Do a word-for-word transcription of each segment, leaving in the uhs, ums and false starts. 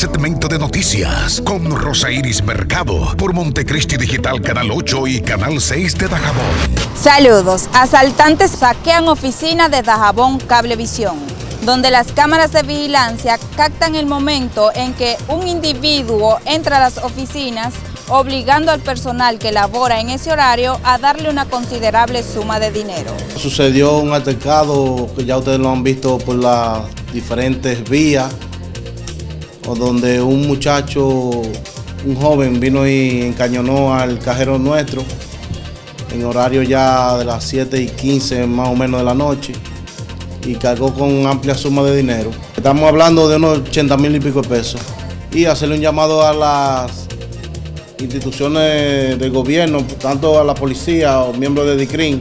segmento de noticias con Rosa Iris Mercado por Montecristi Digital Canal ocho y Canal seis de Dajabón. Saludos. Asaltantes saquean oficina de Dajabón Cablevisión, donde las cámaras de vigilancia captan el momento en que un individuo entra a las oficinas obligando al personal que labora en ese horario a darle una considerable suma de dinero. Sucedió un altercado que ya ustedes lo han visto por las diferentes vías, o donde un muchacho, un joven vino y encañonó al cajero nuestro en horario ya de las siete y quince más o menos de la noche y cargó con amplia suma de dinero. Estamos hablando de unos ochenta mil y pico de pesos, y hacerle un llamado a las instituciones del gobierno, tanto a la policía o miembros de DICRIN,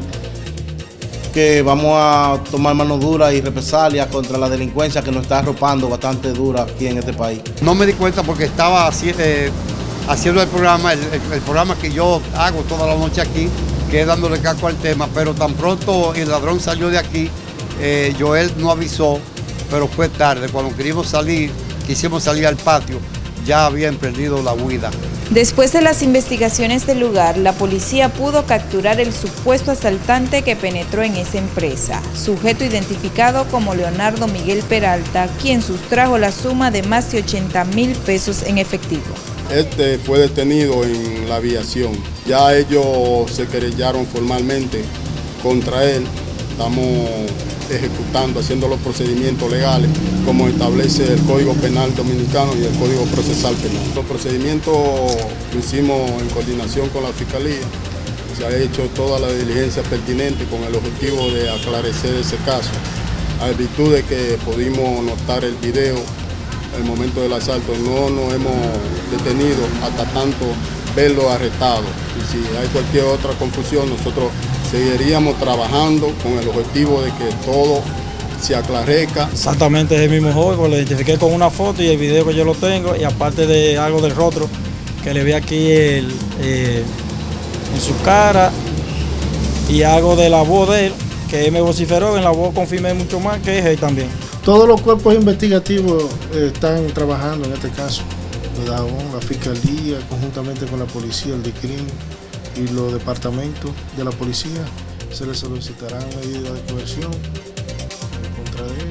que vamos a tomar mano dura y represalias contra la delincuencia que nos está arropando bastante dura aquí en este país. No me di cuenta porque estaba así, eh, haciendo el programa, el, el, el programa que yo hago toda la noche aquí, que es dándole casco al tema, pero tan pronto el ladrón salió de aquí, eh, Joel no avisó, pero fue tarde. Cuando queríamos salir, quisimos salir al patio, ya había emprendido la huida. Después de las investigaciones del lugar, la policía pudo capturar el supuesto asaltante que penetró en esa empresa, sujeto identificado como Leonardo Miguel Peralta, quien sustrajo la suma de más de ochenta mil pesos en efectivo. Este fue detenido en la aviación. Ya ellos se querellaron formalmente contra él. Estamos ejecutando, haciendo los procedimientos legales como establece el Código Penal Dominicano y el Código Procesal Penal. Los procedimientos lo hicimos en coordinación con la Fiscalía. Se ha hecho toda la diligencia pertinente con el objetivo de aclarecer ese caso. A virtud de que pudimos notar el video, el momento del asalto, no nos hemos detenido hasta tanto verlo arrestado. Y si hay cualquier otra confusión, nosotros seguiríamos trabajando con el objetivo de que todo se aclarezca. Exactamente es el mismo joven, lo identifiqué con una foto y el video que yo lo tengo, y aparte de algo del rostro que le vi aquí el, eh, en su cara, y algo de la voz de él, que él me vociferó, en la voz confirmé mucho más que es él también. Todos los cuerpos investigativos eh, están trabajando en este caso. La Fiscalía, conjuntamente con la policía, el DICRIN y los departamentos de la policía, se les solicitarán medidas de coerción en contra de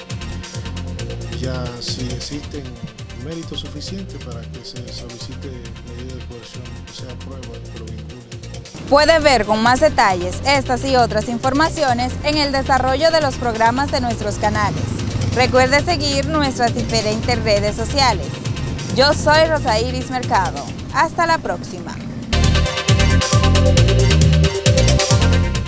él. Ya si existen méritos suficientes para que se solicite medidas de coerción, o sea, prueba que lo vinculen. Puede ver con más detalles estas y otras informaciones en el desarrollo de los programas de nuestros canales. Recuerde seguir nuestras diferentes redes sociales. Yo soy Rosa Iris Mercado. Hasta la próxima.